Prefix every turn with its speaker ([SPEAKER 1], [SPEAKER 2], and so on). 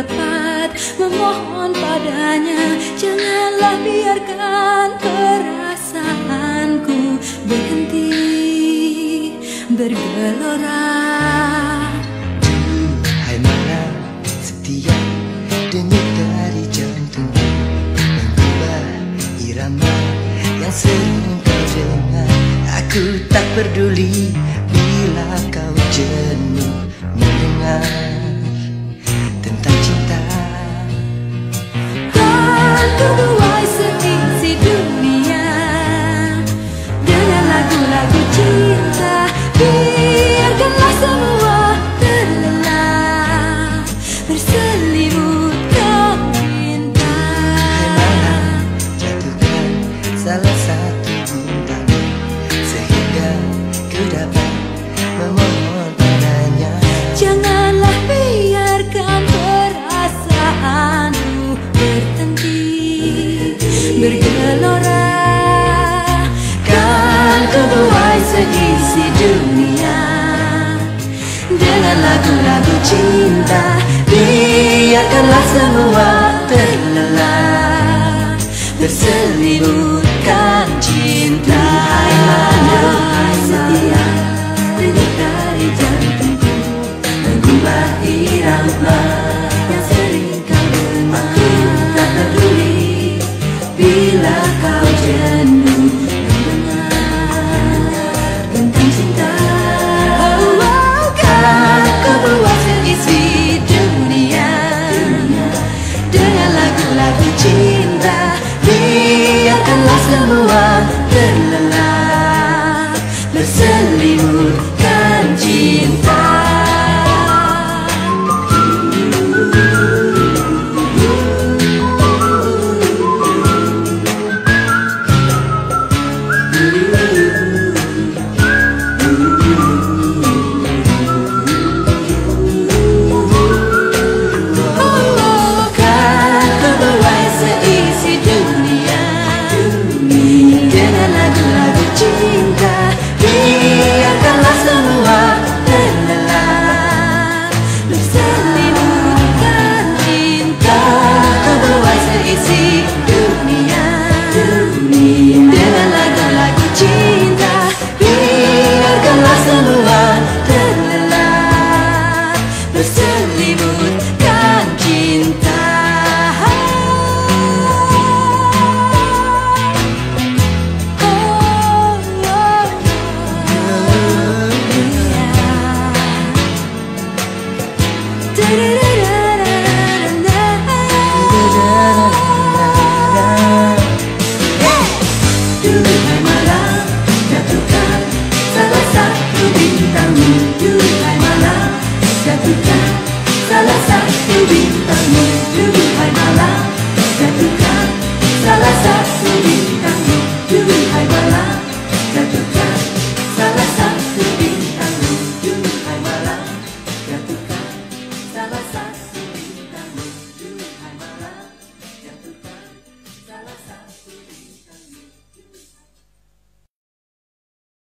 [SPEAKER 1] dapat memohon padanya, janganlah biarkan perasaanku berhenti bergelora.
[SPEAKER 2] Hai malam setia, denyut dari jantungku mengubah irama yang sering kau dengar. Aku tak peduli bila kau jenuh mendengar tentang cinta.
[SPEAKER 1] Kan ku buai seisi dunia dengan lagu-lagu cinta, biarkanlah semua terlelap berselimutkan cinta.
[SPEAKER 2] Hai malam, jatuhkan salah satu bintang sehingga ku dapat memohon padanya,
[SPEAKER 1] janganlah biarkan perasaanku berhenti bergelora. Kan ku buai seisi dunia dengan lagu-lagu cinta, biarkanlah semua terlelap berselimutkan cinta. Hai malam setia, denyut dari jantungku mengubah irama